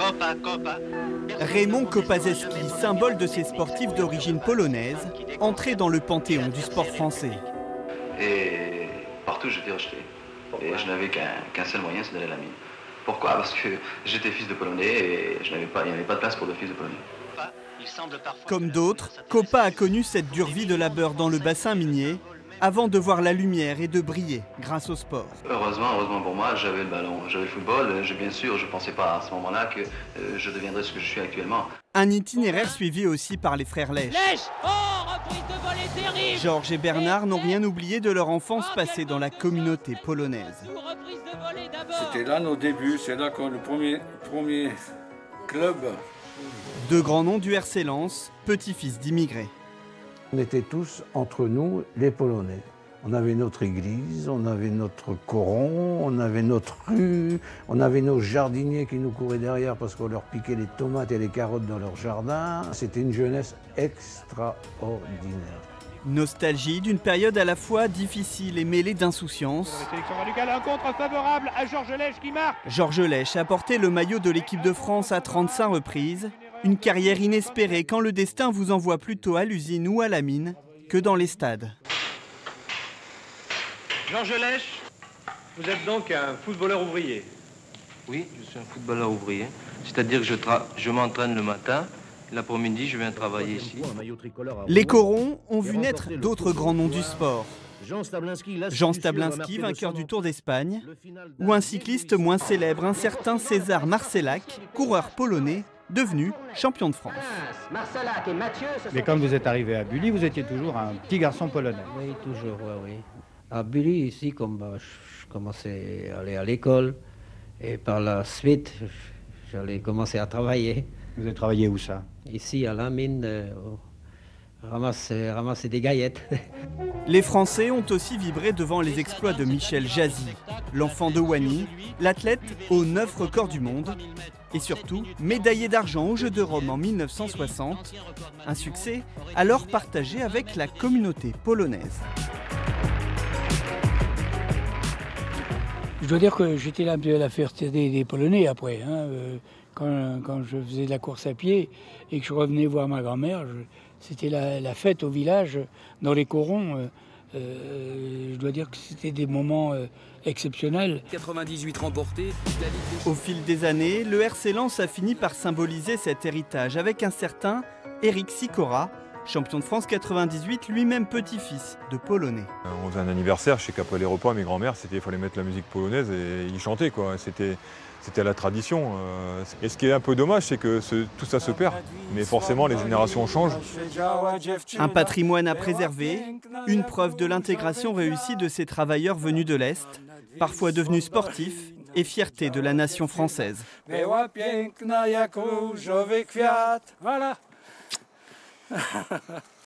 Raymond Kopaczewski, symbole de ces sportifs d'origine polonaise, entré dans le panthéon du sport français. Et partout j'étais rejeté. Et je n'avais qu'un seul moyen, c'est d'aller à la mine. Pourquoi? Parce que j'étais fils de Polonais et il n'y avait pas de place pour deux fils de Polonais. Comme d'autres, Kopa a connu cette dure vie de labeur dans le bassin minier, avant de voir la lumière et de briller grâce au sport. Heureusement pour moi, j'avais le ballon, j'avais le football. Bien sûr, je ne pensais pas à ce moment-là que je deviendrais ce que je suis actuellement. Un itinéraire suivi aussi par les frères Lech. Reprise de volée terrible. Georges et Bernard n'ont rien oublié de leur enfance passée dans la communauté polonaise. C'était là nos débuts, c'est là que le premier club. Deux grands noms du RC Lens, petits-fils d'immigrés. On était tous entre nous les Polonais. On avait notre église, on avait notre coron, on avait notre rue, on avait nos jardiniers qui nous couraient derrière parce qu'on leur piquait les tomates et les carottes dans leur jardin. C'était une jeunesse extraordinaire. Nostalgie d'une période à la fois difficile et mêlée d'insouciance. Un contre favorable à Georges Lech qui marque. Georges Lech a porté le maillot de l'équipe de France à 35 reprises. Une carrière inespérée quand le destin vous envoie plutôt à l'usine ou à la mine que dans les stades. Georges Lech, vous êtes donc un footballeur ouvrier? Oui, je suis un footballeur ouvrier. C'est-à-dire que je m'entraîne le matin, l'après-midi je viens travailler ici. Les corons ont vu naître d'autres grands noms du sport. Jean Stablinski, vainqueur du Tour d'Espagne, ou un cycliste moins célèbre, un certain César Marcellac, coureur polonais, devenu champion de France. Mais quand vous êtes arrivé à Bully, vous étiez toujours un petit garçon polonais. Oui, toujours, oui. À Bully, ici, comme je commençais à aller à l'école, et par la suite, j'allais commencer à travailler. Vous avez travaillé où ça? Ici, à la mine, ramasser des gaillettes. Les Français ont aussi vibré devant les exploits de Michel Jazzy, l'enfant de Wany, l'athlète aux 9 records du monde, et surtout médaillé d'argent aux Jeux de Rome en 1960, un succès alors partagé avec la communauté polonaise. Je dois dire que j'étais là de la fierté des Polonais après. Quand je faisais de la course à pied et que je revenais voir ma grand-mère, c'était la fête au village, dans les corons. Je dois dire que c'était des moments exceptionnels. 98 remportés. Au fil des années, le RC Lens a fini par symboliser cet héritage avec un certain Éric Sikora, champion de France 98, lui-même petit-fils de Polonais. On faisait un anniversaire, je sais qu'après les repas, mes grands-mères, il fallait mettre la musique polonaise et ils chantaient, quoi. C'était la tradition. Et ce qui est un peu dommage, c'est que tout ça se perd. Mais forcément, les générations changent. Un patrimoine à préserver, une preuve de l'intégration réussie de ces travailleurs venus de l'Est, parfois devenus sportifs et fierté de la nation française. Voilà.